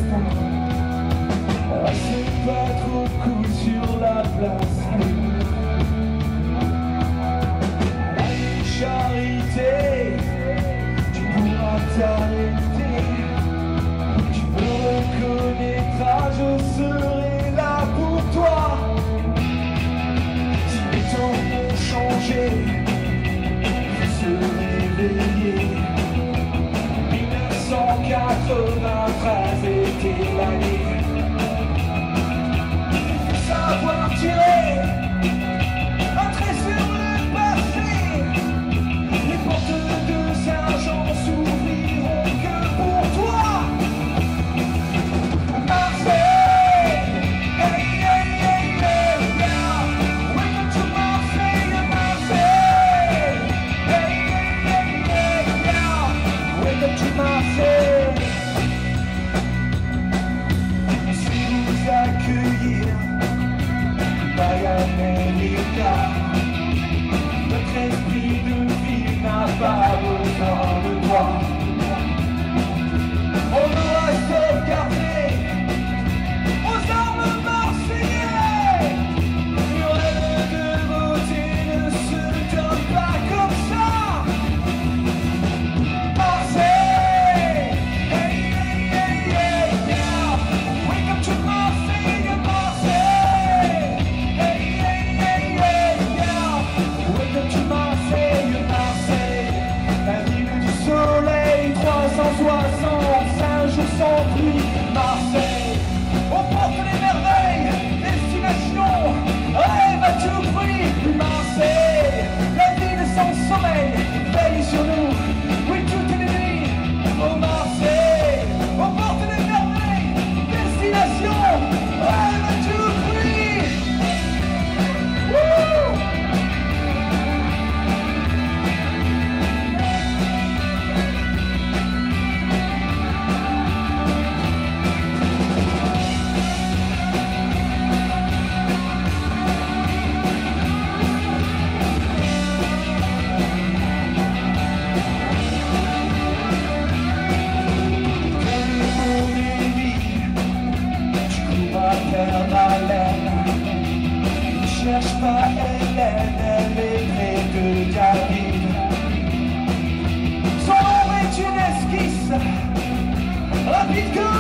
C'est pas trop cool sur la place. Allez, charité, tu pourras t'arrêter. Tu me reconnaîtras, je serai là pour toi. Si les temps ont changé, je serai réveillé. 1993 était l'année. Savoir tirer un trait sur le passé. Les portes de Saint-Jean s'ouvriront que pour toi. Marseille, hey, hey, hey, hey, yeah. Welcome to Marseille, Marseille. Hey, hey, hey, hey, yeah. Welcome to Marseille. Si vous accueillir notre esprit de vie n'a pas besoin de toi. On aura sauvegardé aux armes marseillais. Le rêve de beauté ne se donne pas comme ça. Marseille, hey, hey, hey, hey, yeah. Welcome to Marseille, Marseille. La ville du soleil, 365 jours sans pluie, Marseille. On porte les merveilles, destination, rêve à tout prix, Marseille. La ville sans sommeil, veille sur nous, oui toutes les nuits, oh Marseille. On porte les merveilles, destination, rêve à tout prix. Wouh! Cherche pas Hélène, elle est près de David. Son nom est une esquisse, rapide comme